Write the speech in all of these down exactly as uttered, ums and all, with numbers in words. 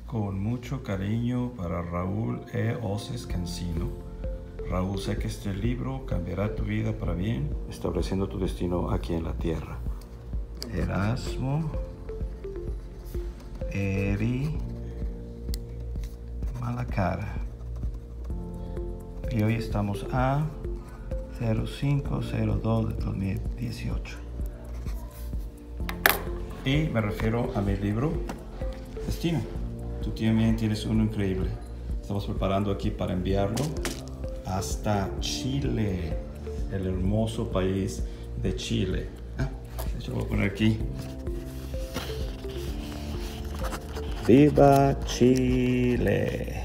Con mucho cariño para Raúl E. Oces Cancino. Raúl, sé que este libro cambiará tu vida para bien, estableciendo tu destino aquí en la tierra. Erasmo Eri Malacara. Y hoy estamos a cero cinco cero dos de dos mil dieciocho. Y me refiero a mi libro Destino. Tú también tienes uno increíble. Estamos preparando aquí para enviarlo hasta Chile, el hermoso país de Chile. Ah, de hecho lo voy a poner aquí. ¡Viva Chile!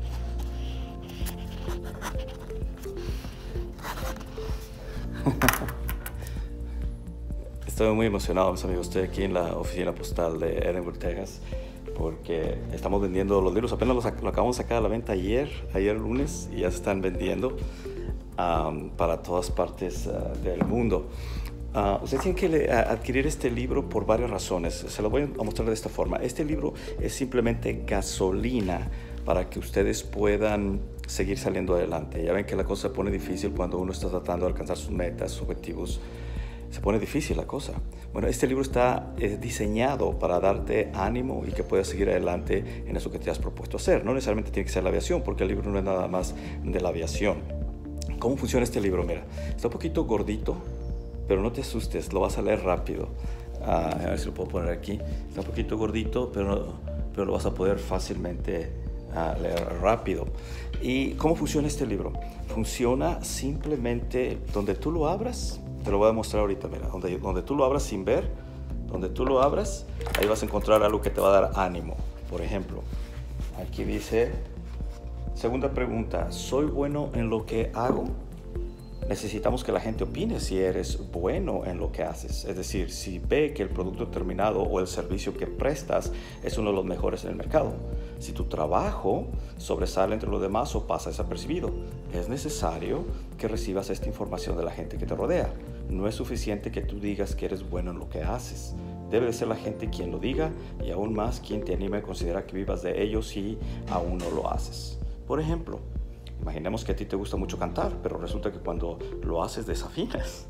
Estoy muy emocionado, mis amigos. Estoy aquí en la oficina postal de Edinburgh, Texas, porque estamos vendiendo los libros. Apenas los, lo acabamos de sacar a la venta ayer, ayer lunes, y ya se están vendiendo um, para todas partes uh, del mundo. Uh, ustedes tienen que le, a, adquirir este libro por varias razones. Se lo voy a mostrar de esta forma. Este libro es simplemente gasolina para que ustedes puedan seguir saliendo adelante. Ya ven que la cosa se pone difícil cuando uno está tratando de alcanzar sus metas, sus objetivos. Se pone difícil la cosa. Bueno, este libro está eh, diseñado para darte ánimo y que puedas seguir adelante en eso que te has propuesto hacer. No necesariamente tiene que ser la aviación, porque el libro no es nada más de la aviación. ¿Cómo funciona este libro? Mira, está un poquito gordito, pero no te asustes, lo vas a leer rápido. Ah, a ver si lo puedo poner aquí. Está un poquito gordito, pero, pero lo vas a poder fácilmente uh, leer rápido. ¿Y cómo funciona este libro? Funciona simplemente donde tú lo abras. Te lo voy a mostrar ahorita, mira, donde, donde tú lo abras sin ver, donde tú lo abras, ahí vas a encontrar algo que te va a dar ánimo. Por ejemplo, aquí dice, segunda pregunta, ¿soy bueno en lo que hago? Necesitamos que la gente opine si eres bueno en lo que haces. Es decir, si ve que el producto terminado o el servicio que prestas es uno de los mejores en el mercado. Si tu trabajo sobresale entre los demás o pasa desapercibido, es necesario que recibas esta información de la gente que te rodea. No es suficiente que tú digas que eres bueno en lo que haces. Debe de ser la gente quien lo diga y aún más quien te anime a considerar que vivas de ello si aún no lo haces. Por ejemplo, imaginemos que a ti te gusta mucho cantar, pero resulta que cuando lo haces desafinas.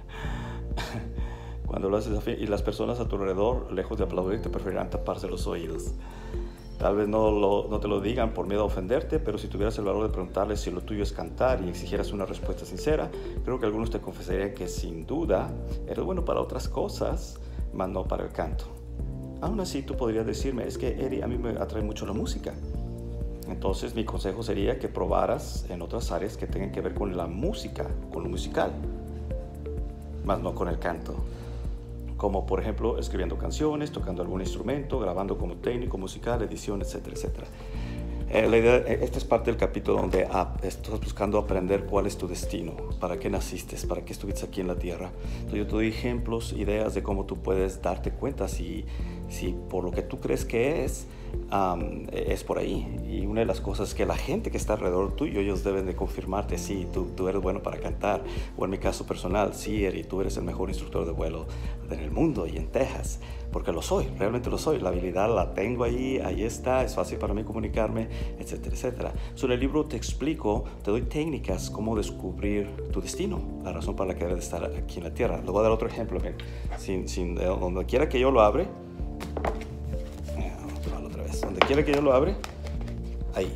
Cuando lo haces desafinas y las personas a tu alrededor, lejos de aplaudirte, preferirán taparse los oídos. Tal vez no, lo, no te lo digan por miedo a ofenderte, pero si tuvieras el valor de preguntarles si lo tuyo es cantar y exigieras una respuesta sincera, creo que algunos te confesarían que sin duda eres bueno para otras cosas, mas no para el canto. Aún así, tú podrías decirme, es que Eri, a mí me atrae mucho la música. Entonces mi consejo sería que probaras en otras áreas que tengan que ver con la música, con lo musical, más no con el canto. Como por ejemplo escribiendo canciones, tocando algún instrumento, grabando como técnico musical, edición, etcétera, etcétera. Eh, la idea, esta es parte del capítulo donde ah, estás buscando aprender cuál es tu destino, para qué naciste, para qué estuviste aquí en la tierra. Entonces yo te doy ejemplos, ideas de cómo tú puedes darte cuenta si, si por lo que tú crees que es, um, es por ahí. Y una de las cosas que la gente que está alrededor tuyo, ellos deben de confirmarte, sí, tú, tú eres bueno para cantar. O en mi caso personal, sí, Eri, tú eres el mejor instructor de vuelo en el mundo y en Texas. Porque lo soy, realmente lo soy. La habilidad la tengo ahí, ahí está, es fácil para mí comunicarme, etcétera, etcétera. Sobre el libro te explico, te doy técnicas cómo descubrir tu destino, la razón para la que debes de estar aquí en la tierra. Le voy a dar otro ejemplo, miren. Sin, sin, donde quiera que yo lo abre, otra vez, donde quiera que yo lo abre, ahí.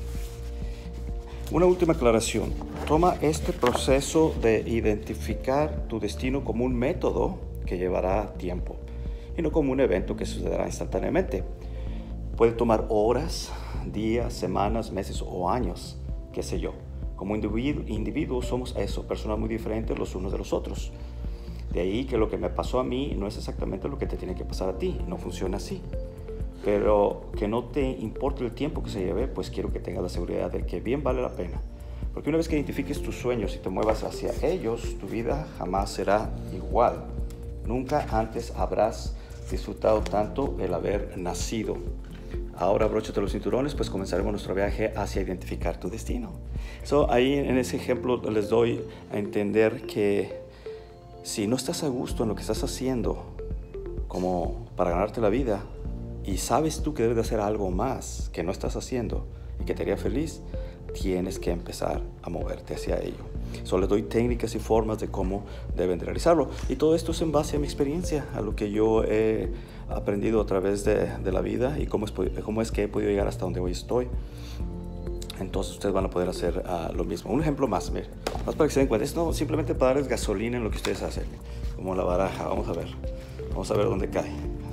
Una última aclaración. Toma este proceso de identificar tu destino como un método que llevará tiempo y no como un evento que sucederá instantáneamente. Puede tomar horas, días, semanas, meses o años, qué sé yo. Como individu- individuos somos eso, personas muy diferentes los unos de los otros. De ahí que lo que me pasó a mí no es exactamente lo que te tiene que pasar a ti, no funciona así. Pero que no te importe el tiempo que se lleve, pues quiero que tengas la seguridad de que bien vale la pena. Porque una vez que identifiques tus sueños y te muevas hacia ellos, tu vida jamás será igual. Nunca antes habrás disfrutado tanto el haber nacido. Ahora abróchate los cinturones, pues comenzaremos nuestro viaje hacia identificar tu destino. So, ahí en ese ejemplo les doy a entender que si no estás a gusto en lo que estás haciendo, como para ganarte la vida, y sabes tú que debes de hacer algo más que no estás haciendo y que te haría feliz, tienes que empezar a moverte hacia ello. Solo les doy técnicas y formas de cómo deben de realizarlo. Y todo esto es en base a mi experiencia, a lo que yo he aprendido a través de, de la vida y cómo es, cómo es que he podido llegar hasta donde hoy estoy. Entonces ustedes van a poder hacer uh, lo mismo. Un ejemplo más, miren, más para que se den cuenta. Es no simplemente para darles gasolina en lo que ustedes hacen, como la baraja. Vamos a ver, vamos a ver dónde cae.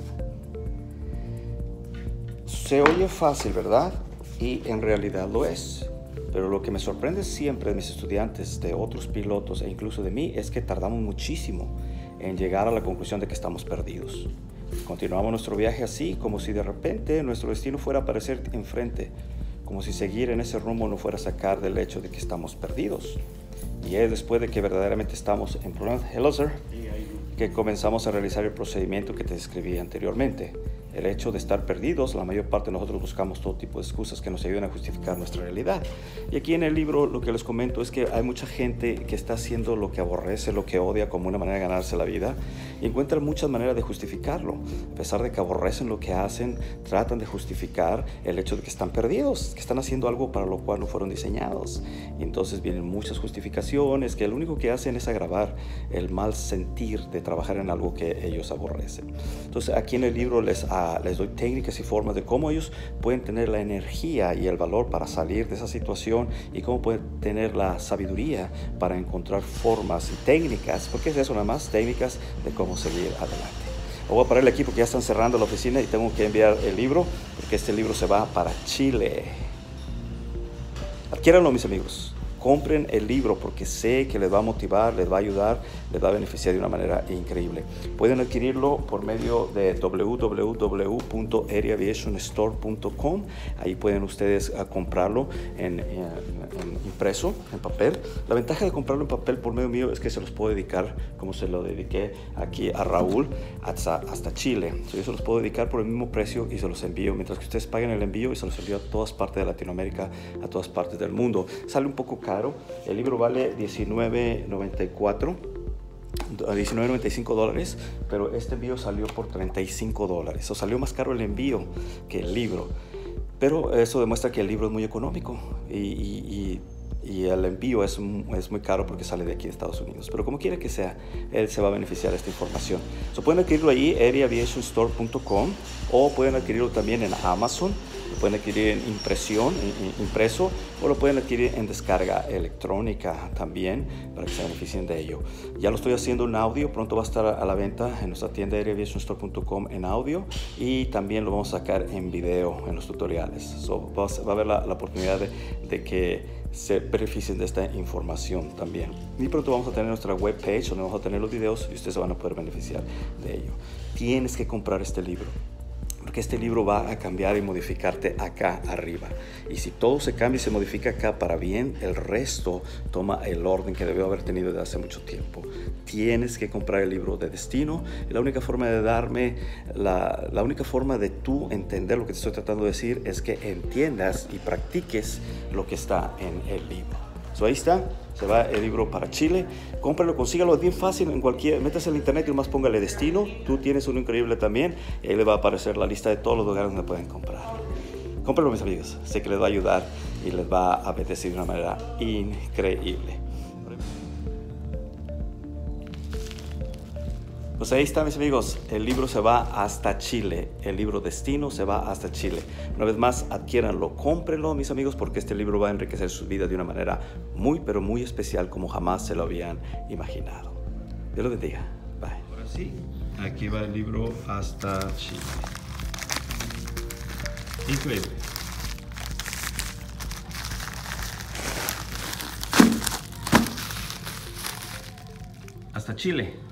Se oye fácil, ¿verdad? Y en realidad lo es. Pero lo que me sorprende siempre de mis estudiantes, de otros pilotos e incluso de mí, es que tardamos muchísimo en llegar a la conclusión de que estamos perdidos. Continuamos nuestro viaje así, como si de repente nuestro destino fuera a aparecer enfrente, como si seguir en ese rumbo no fuera a sacar del hecho de que estamos perdidos. Y es después de que verdaderamente estamos en problemas, hello sir, que comenzamos a realizar el procedimiento que te describí anteriormente. El hecho de estar perdidos, la mayor parte de nosotros buscamos todo tipo de excusas que nos ayuden a justificar nuestra realidad. Y aquí en el libro lo que les comento es que hay mucha gente que está haciendo lo que aborrece, lo que odia como una manera de ganarse la vida y encuentran muchas maneras de justificarlo. A pesar de que aborrecen lo que hacen, tratan de justificar el hecho de que están perdidos, que están haciendo algo para lo cual no fueron diseñados. Y entonces vienen muchas justificaciones que lo único que hacen es agravar el mal sentir de trabajar en algo que ellos aborrecen. Entonces aquí en el libro les les doy técnicas y formas de cómo ellos pueden tener la energía y el valor para salir de esa situación y cómo pueden tener la sabiduría para encontrar formas y técnicas, porque es eso nada más, técnicas de cómo seguir adelante. Voy a parar aquí porque ya están cerrando la oficina y tengo que enviar el libro, porque este libro se va para Chile. Adquiéranlo, mis amigos. Compren el libro porque sé que les va a motivar, les va a ayudar, les va a beneficiar de una manera increíble. Pueden adquirirlo por medio de w w w punto air aviation store punto com. Ahí pueden ustedes uh, comprarlo en, en, en impreso, en papel. La ventaja de comprarlo en papel por medio mío es que se los puedo dedicar, como se lo dediqué aquí a Raúl, hasta, hasta Chile. So, yo se los puedo dedicar por el mismo precio y se los envío, mientras que ustedes paguen el envío y se los envío a todas partes de Latinoamérica, a todas partes del mundo. Sale un poco caro. El libro vale diecinueve noventa y cuatro, diecinueve noventa y cinco dólares, pero este envío salió por treinta y cinco dólares. O salió más caro el envío que el libro, pero eso demuestra que el libro es muy económico y, y, y, y el envío es, es muy caro porque sale de aquí de Estados Unidos. Pero como quiera que sea, él se va a beneficiar de esta información. So, pueden adquirirlo ahí, air aviation store punto com, o pueden adquirirlo también en Amazon. Lo pueden adquirir en impresión, impreso, o lo pueden adquirir en descarga electrónica también, para que se beneficien de ello. Ya lo estoy haciendo en audio, pronto va a estar a la venta en nuestra tienda air aviation store punto com en audio, y también lo vamos a sacar en video en los tutoriales. So, va a haber la, la oportunidad de, de que se beneficien de esta información también. Y pronto vamos a tener nuestra webpage donde vamos a tener los videos y ustedes se van a poder beneficiar de ello. Tienes que comprar este libro, porque este libro va a cambiar y modificarte acá arriba. Y si todo se cambia y se modifica acá para bien, el resto toma el orden que debió haber tenido desde hace mucho tiempo. Tienes que comprar el libro de destino. Y la única forma de darme, la, la única forma de tú entender lo que te estoy tratando de decir es que entiendas y practiques lo que está en el libro. So, ahí está, se va el libro para Chile. Cómpralo, consígalo, es bien fácil. En cualquier, métase en el internet y nomás póngale destino. Tú tienes uno increíble también. Y ahí le va a aparecer la lista de todos los lugares donde pueden comprar. Cómpralo, mis amigos. Sé que les va a ayudar y les va a bendecir de una manera increíble. Pues ahí está, mis amigos, el libro se va hasta Chile, el libro Destino se va hasta Chile. Una vez más, adquiéranlo, cómprenlo, mis amigos, porque este libro va a enriquecer su vida de una manera muy, pero muy especial, como jamás se lo habían imaginado. Dios lo bendiga. Bye. Ahora sí, aquí va el libro hasta Chile. Increíble. Hasta Chile.